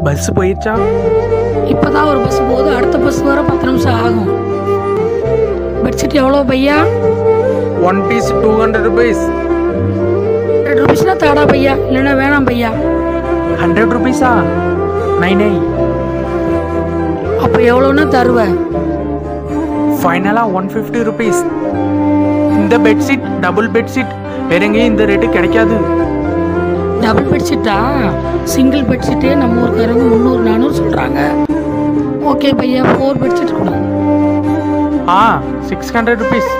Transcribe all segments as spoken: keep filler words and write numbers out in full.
Bus போயிடுச்சா? இப்போதான் ஒரு பஸ் போகுது, அடுத்த பஸ் வர பத்து நிமிஷம் ஆகும். பெட்ஷீட் எவ்வளோ பையா? One piece two hundred rupees. Hundred ருபீஸ்னா தாடா பையா, இல்லைன்னா வேணாம் பையா. ஹண்ட்ரட் ருபீஸா? நை நை. அப்போ எவ்வளோன்னா தருவேன்? ஃபைனலாக ஒன் ஃபிஃப்டி ருபீஸ். இந்த பெட்ஷீட் டபுள் பெட்ஷீட், வேற எங்கேயும் இந்த ரேட்டு கிடைக்காது. டபுள் பெட்ஷீட்டா? சிங்கிள் பெட்ஷீட்டே நம்ம ஊருக்காரங்க முந்நூறு நானூறு சொல்கிறாங்க. ஓகே பையா, ஃபோர் பெட்ஷீட் கொடு. ஆ சிக்ஸ் ஹண்ட்ரட் ருபீஸ்.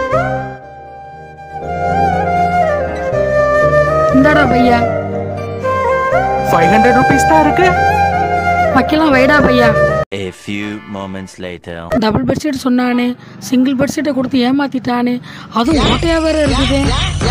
இந்தாடா பையா. ஃபைவ் ஹண்ட்ரட் ருபீஸ் தான் இருக்கு. வைக்கலாம் வைடா பையா. A few moments later. Double bedsheet சொன்னானே, சிங்கிள் பெட்ஷீட்டை கொடுத்து ஏமாத்திட்டானே, அதுவும் ஓட்டையா வேற இருக்குது.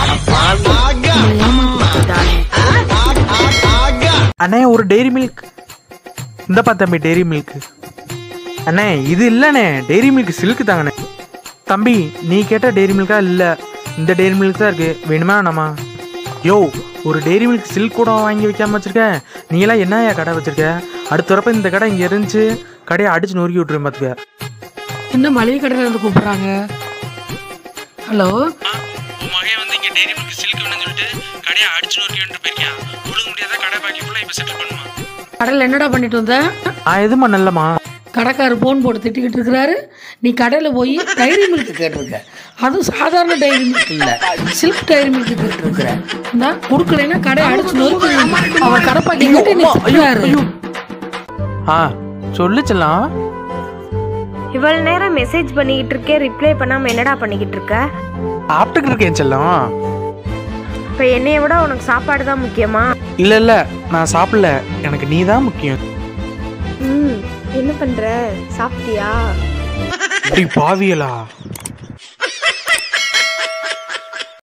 அண்ணே ஒரு டெய்ரி மில்க். இந்த தம்பி டெய்ரி மில்க். அண்ணே இது இல்லைண்ணே, டெய்ரி மில்க் சில்க் தாங்கண்ணே. தம்பி நீ கேட்ட டெய்ரி மில்கா? இல்லை, இந்த டெய்ரி மில்க் தான் இருக்கு. வேணுமா நம்ம? யோ ஒரு டெய்ரி மில்க் சில்க் கூட வாங்கி வைக்காம வச்சிருக்க. நீங்களாம் என்னையா கடை வச்சிருக்க? அடுத்த வரப்ப இந்த கடை இங்கே இருந்துச்சு, கடையை அடிச்சு நொறுக்கி விட்டுருவேன் பார்த்துக்க. என்ன மளிகை கடையில் இருந்து கூப்பிட்றாங்க? ஹலோ, மகன் வந்து இங்கே டெய்ரி மில்க் சில்க் வேணும்னு சொல்லிட்டு கடையை அடிச்சு நொறுக்கி விட்டு போயிருக்கேன். ஒழுங்க முடியாத கடை பாக்கி ஃபுல்லாக இப்போ செட்டில் பண்ணுமா? கடையில் என்னடா பண்ணிட்டு வந்த? ஆ எதுமா நல்லம்மா. கடைக்காரர் ஃபோன் போட்டு திட்டிக்கிட்டு இருக்கிறாரு. நீ கடையில் போய் டைரி மில்க் கேட்டிருக்க. அதுவும் சாதாரண டைரி மில்க் இல்லை, சில்க் டைரி மில்க் கேட்டிருக்கிற. இந்த கொடுக்கலைன்னா கடை அடிச்சு நொறுக்கி அவர் கடை பாக்கி கேட்டு நீ திட்டுறாரு. ஆ சொல்லுச்சலாம். இவ்வளவு நேரம் மெசேஜ் பண்ணிக்கிட்டு இருக்கே, ரிப்ளை பண்ணாம என்னடா பண்ணிக்கிட்டு இருக்க? சாப்பிட்டுக்கிட்டு இருக்கேன் செல்லம். இப்போ என்னைய விட உனக்கு சாப்பாடு தான் முக்கியமா? இல்ல இல்ல நான் சாப்பிடல, எனக்கு நீ தான் முக்கியம். ம் என்ன பண்ற? சாப்பிட்டியா? பாவியலா?